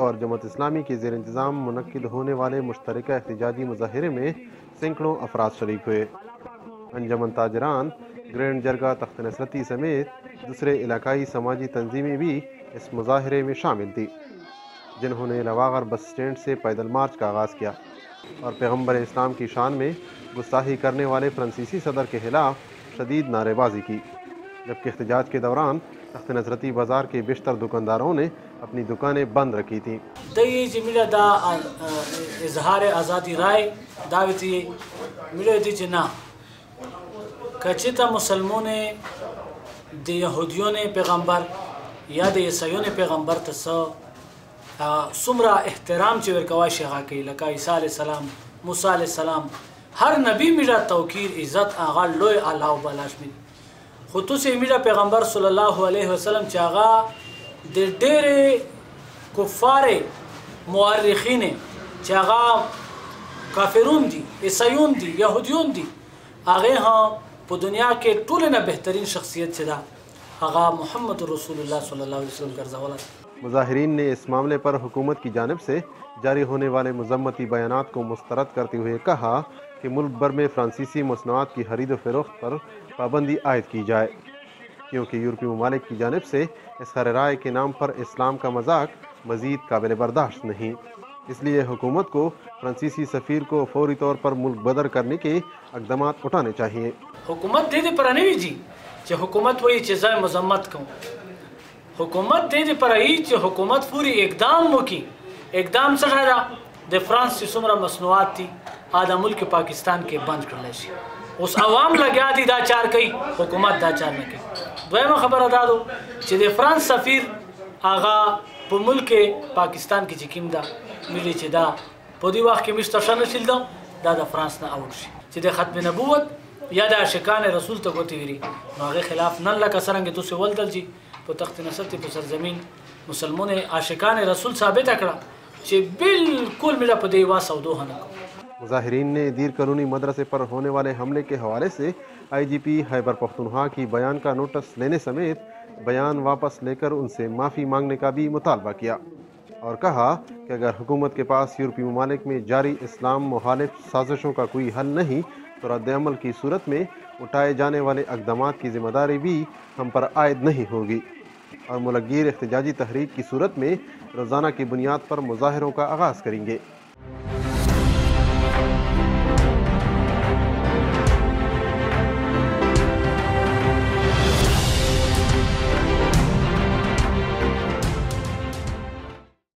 और जमात इस्लामी के ज़ेर इंतज़ाम मुनक्किद होने वाले मुश्तरका एहतजाजी मुज़ाहिरे में सैकड़ों अफराद शरीक हुए। अंजमन ताजरान, ग्रैंड जरगा तख्त नसरती समेत दूसरे इलाकाई समाजी तंजीमें भी इस मुज़ाहिरे में शामिल थी, जिन्होंने लवागर बस स्टैंड से पैदल मार्च का आगाज़ किया और पैगम्बर इस्लाम की शान में गुस्ताखी करने वाले फ्रांसीसी सदर के खिलाफ शदीद नारेबाजी की। जबकि एहतजाज के दौरान तख्त नसरती बाज़ार के बेशतर दुकानदारों ने अपनी दुकानें बंद रखी थीं। इजहार आज़ादी राय दावती मिले दी जना कचिता मुसलमों ने द यहूदियों ने पैगम्बर या द ईसाइयों ने पैगम्बर तस सुमरा एहतराम चे वर्कवा शेगा के लका ईसा अलैहि सलाम, मूसा अलैहि सलाम, हर नबी मिला तौकीर इज़्ज़त आगा लोय अल्लाह बलाश में खुतूस मिला पैगम्बर सल्लल्लाहु अलैहि वसल्लम चागा डेरे कुफारे मुअर्रिखीन चागा काफिरून दी, ईसाइयों दी, यहूदियों दी आगे हाँ पो दुनिया के टूल न बेहतरीन शख्सियत से दा आगा मोहम्मद रसूलुल्लाह सल्लल्लाहु अलैहि वसल्लम करज़ावला। मुज़ाहिरीन ने इस मामले पर हुकूमत की जानिब से जारी होने वाले मज़म्मती बयानात को मुस्तरद करते हुए कहा कि मुल्क भर में फ्रांसीसी मसनूआत की खरीद फरोख्त पर पाबंदी आयद की जाए, क्योंकि यूरोपी ममालिक की जानिब से इज़हार राय के नाम पर इस्लाम का मजाक मज़ीद काबिल बर्दाश्त नहीं। इसलिए हुकूमत को फ्रांसीसी सफ़ीर को फौरी तौर पर मुल्क बदर करने के इक़दाम उठाने चाहिए। हुकूमत दे पर नहीं जी चे हुकूमत वही चीज़ा मजम्मत कहूँ हुकूमत दे पर आई चे हुकूमत पूरी एकदम मुकी एकदम सड़ा दे फ्रांस से सुमरा मसनूआत थी आधा मुल्क पाकिस्तान के बंद कर ले उस अवाम लग्या दी दाचार कई हुकूमत दाचार न कई दोयमा खबर अदा दो चे दे फ्रांस सफ़ीर आगा पो मुल्क पाकिस्तान की चिकिम दा मिली चे दा पोदी वाक़ के मिस्तशन सिल दा दा फ्रांस ना आउट चे दे ख़त्म नबूवत या दा शिकान रसूल तक होती गिरी मागे खिलाफ नन लका सरंगे तो से वलदल जी तो तख्त नसरती तो सरजमीन मुसलमों ने आशिकान रसूल साबित अकड़ा चे बिल्कुल मिला पदेवा सऊदो हन। मुज़ाहिरीन ने दीर कानूनी मदरसे पर होने वाले हमले के हवाले से IGP खैबर पख्तूनख्वा की बयान का नोटिस लेने समेत बयान वापस लेकर उनसे माफ़ी मांगने का भी मुतालबा किया और कहा कि अगर हुकूमत के पास यूरोपी ममालिक में जारी इस्लाम मुखालिफ साजिशों का कोई हल नहीं तो रद्द-ए-अमल की सूरत में उठाए जाने वाले इक़दाम की जिम्मेदारी भी हम पर आयद नहीं होगी और मुलग्गिर एहतजाजी तहरीक की सूरत में रोज़ाना की बुनियाद पर मुज़ाहिरों का आगाज़ करेंगे।